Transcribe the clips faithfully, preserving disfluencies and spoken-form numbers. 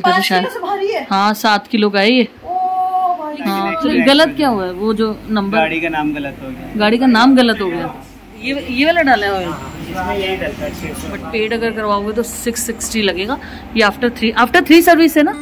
बोलते थे शायद। हाँ सात किलो का है ये। हाँ तो गलत क्या हुआ है? वो जो नंबर गाड़ी का नाम गलत हो गया। गाड़ी का नाम गलत हो गया। ये ये वाला डाला है बट पेड अगर करवाओगे तो सिक्स सिक्सटी लगेगा। ये after three after three service है ना।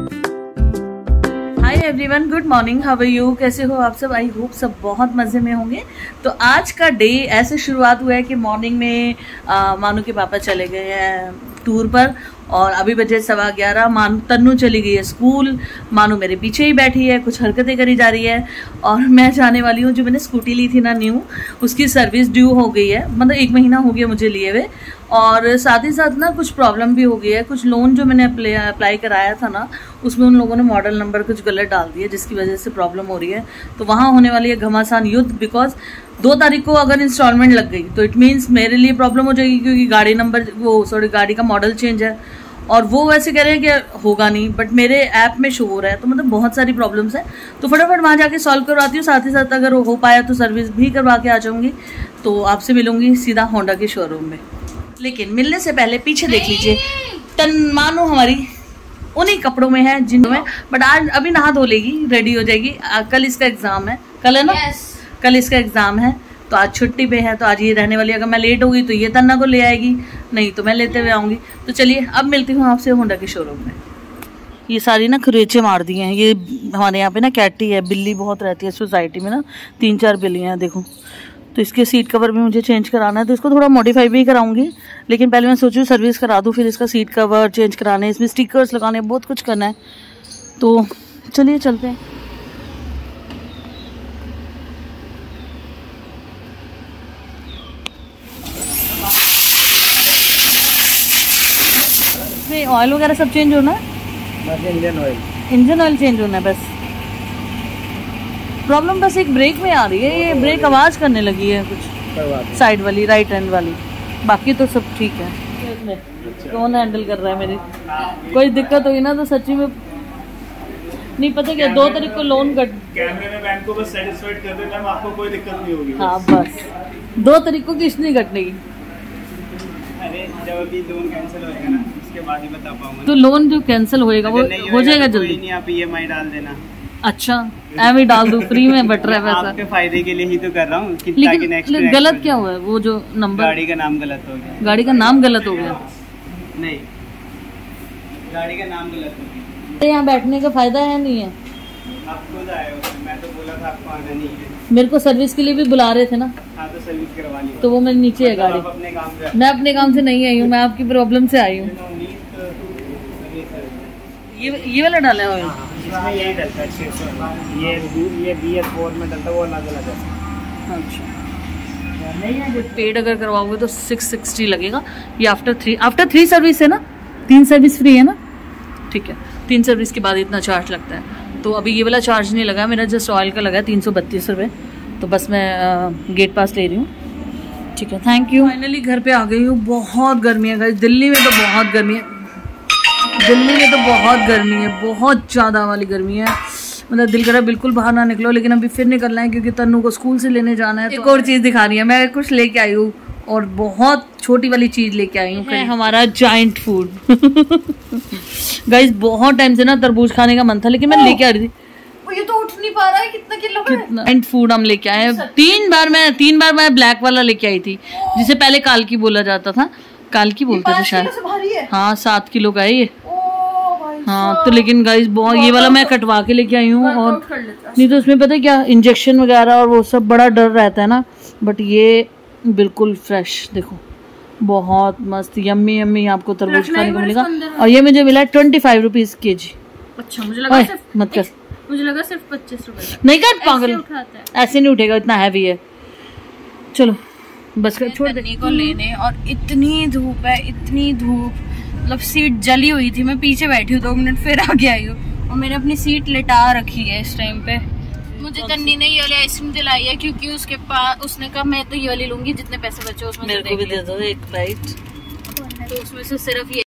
Hi everyone, good morning, how are you? कैसे हो आप सब? आई होप सब बहुत मज़े में होंगे। तो आज का डे ऐसे शुरुआत हुआ है कि मॉर्निंग में आ, मानू के पापा चले गए हैं टूर पर और अभी बजे सवा ग्यारह। मानू तन्नू चली गई है स्कूल। मानू मेरे पीछे ही बैठी है, कुछ हरकतें करी जा रही है और मैं जाने वाली हूँ। जो मैंने स्कूटी ली थी ना न्यू, उसकी सर्विस ड्यू हो गई है, मतलब एक महीना हो गया मुझे लिए हुए। और साथ ही साथ ना कुछ प्रॉब्लम भी हो गई है। कुछ लोन जो मैंने अप्लाई कराया था ना, उसमें उन लोगों ने मॉडल नंबर कुछ गलत डाल दिया, जिसकी वजह से प्रॉब्लम हो रही है। तो वहाँ होने वाली है घमासान युद्ध, बिकॉज दो तारीख को अगर इंस्टॉलमेंट लग गई तो इट मीन्स मेरे लिए प्रॉब्लम हो जाएगी, क्योंकि गाड़ी नंबर वो सॉरी गाड़ी का मॉडल चेंज है और वो वैसे कह रहे हैं कि होगा नहीं, बट मेरे ऐप में शो हो रहा है। तो मतलब बहुत सारी प्रॉब्लम्स हैं, तो फटाफट वहाँ जाके सॉल्व करवाती हूँ। साथ ही साथ अगर हो पाया तो सर्विस भी करवा के आ जाऊँगी। तो आपसे मिलूंगी सीधा होंडा के शोरूम में। लेकिन मिलने से पहले पीछे देख लीजिए, तन मानो हमारी उन्हीं कपड़ों में है जिनमें, बट आज अभी नहा धो लेगी, रेडी हो जाएगी। आ, कल इसका एग्जाम है, कल है ना? yes. कल इसका एग्जाम है तो आज छुट्टी पे है, तो आज ये रहने वाली है। अगर मैं लेट होगी तो ये तन्ना को ले आएगी, नहीं तो मैं लेते हुए आऊँगी। तो चलिए अब मिलती हूँ आपसे होंडा के शोरूम में। ये सारी ना खरेचे मार दिए हैं। ये हमारे यहाँ पे ना कैटी है, बिल्ली बहुत रहती है सोसाइटी में ना, तीन चार बिल्लियाँ हैं देखो। तो इसके सीट कवर भी मुझे चेंज कराना है, तो इसको थोड़ा मॉडिफाई भी कराऊंगी। लेकिन पहले मैं सोचूँ सर्विस करा दूँ, फिर इसका सीट कवर चेंज कराने, इसमें स्टिकर्स लगाने, बहुत कुछ करना है। तो चलिए चलते हैं। इसमें ऑयल वगैरह सब चेंज होना है, बस engine oil engine oil change होना है बस। प्रॉब्लम बस एक ब्रेक में आ रही है, ये ब्रेक आवाज़ करने लगी है कुछ, साइड वाली, राइट हैंड वाली। बाकी तो सब ठीक है। अच्छा। कौन हैंडल कर रहा है मेरी? कोई दिक्कत हुई ना तो सच्ची में नहीं पता क्या, दो तारीख को लोन कट, कैमरे में बैंक को बस सेटिस्फाइड कर देना, आपको कोई दिक्कत नहीं होगी। हाँ बस दो तारीख को किस्त नहीं कटने की। अरे जब अभी लोन कैंसिल होएगा ना, उसके बाद ही बता पाऊंगा। तो लोन जो कैंसिल होएगा वो हो जाएगा जल्दी? नहीं, आप ई एम आई डाल देना। अच्छा एम डाल दूं, फ्री में बट रहा है पैसा। आपके फायदे के लिए ही तो कर रहा हूँ। लेकिन, लेकिन गलत क्या हुआ है? वो जो नंबर गाड़ी का नाम गलत हो गया। गाड़ी का नाम गलत हो गया? नहीं, गाड़ी का नाम गलत हो गया। यहाँ बैठने का फायदा है नहीं है? आप खुद आए हो, मैं तो बोला था आपको आना नहीं है। मेरे को सर्विस के लिए भी बुला रहे थे ना। हाँ तो सर्विस करवा ली। तो वो मेरे नीचे है गाड़ी। अपने काम से, मैं अपने काम से नहीं आई हूँ, मैं आपकी प्रॉब्लम से आई हूँ। ये ये वाला डाला है ऑयल? इसमें यही डलता है छह सौ। ये ये बी एस फोर में डलता है, वो अलग अलग है। अच्छा नहीं है, पेड अगर करवाओगे तो सिक्स सिक्सटी लगेगा। ये after three after three service है ना? तीन सर्विस फ्री है ना? ठीक है, तीन सर्विस के बाद इतना चार्ज लगता है। तो अभी ये वाला चार्ज नहीं लगा, मेरा जस्ट ऑयल का लगा है तीन सौ बत्तीस रुपये। तो बस मैं आ, गेट पास ले रही हूँ। ठीक है, थैंक यू। फाइनली घर पे आ गई हूँ। बहुत गर्मी है, दिल्ली में तो बहुत गर्मी है। दिल्ली में तो बहुत गर्मी है, बहुत ज़्यादा वाली गर्मी है। मतलब दिल कर रहा है बिल्कुल बाहर ना निकलो, लेकिन अभी फिर निकलना है क्योंकि तन्नू को स्कूल से लेने जाना है। तो एक और चीज़ दिखानी है, मैं कुछ लेके आई हूँ और बहुत छोटी वाली चीज़ लेके आई हूँ, हमारा जाइंट फूड। गाइस बहुत टाइम से ना तरबूज खाने का मन था, लेकिन मैं लेके आ रही थी। ये तो उठ नहीं पा रहा है, कितना किलो है? कितना जाइंट फूड हम लेके आए हैं। तीन बार मैं तीन बार मैं ब्लैक वाला लेके आई थी, जिसे पहले काल की बोला जाता था, काल की बोलते थे शायद। हाँ सात किलो का है ये। हाँ तो लेकिन गाइस बहुत, ये वाला मैं कटवा के लेके आई हूँ। और नहीं तो उसमें पता है क्या, इंजेक्शन वगैरह और वो सब बड़ा डर रहता है ना। बट ये बिल्कुल फ्रेश, देखो बहुत मस्त यम्मी यम्मी आपको तरबूज खाने को मिलेगा। और ये मुझे मिला है ट्वेंटी फाइव रुपीज के जी। अच्छा मुझे लगा सिर्फ, मत कर, मुझे लगा सिर्फ पच्चीस रुपए। नहीं कर पागल, ऐसे नहीं उठेगा, इतना हैवी है। चलो बस कर, छोड़ दे को लेने। और इतनी धूप है, इतनी धूप, मतलब सीट जली हुई थी। मैं पीछे बैठी हूँ, दो मिनट फिर आगे आई हूँ और मैंने अपनी सीट लिटा रखी है इस टाइम पे। मुझे तन्नी ने ये वाली आइसक्रीम दिलाई है क्योंकि उसके पास, उसने कहा मैं तो ये वाली लूंगी, जितने पैसे बचे उसमें मेरे को भी दे दो एक बाइट। तो उसमें से सिर्फ ये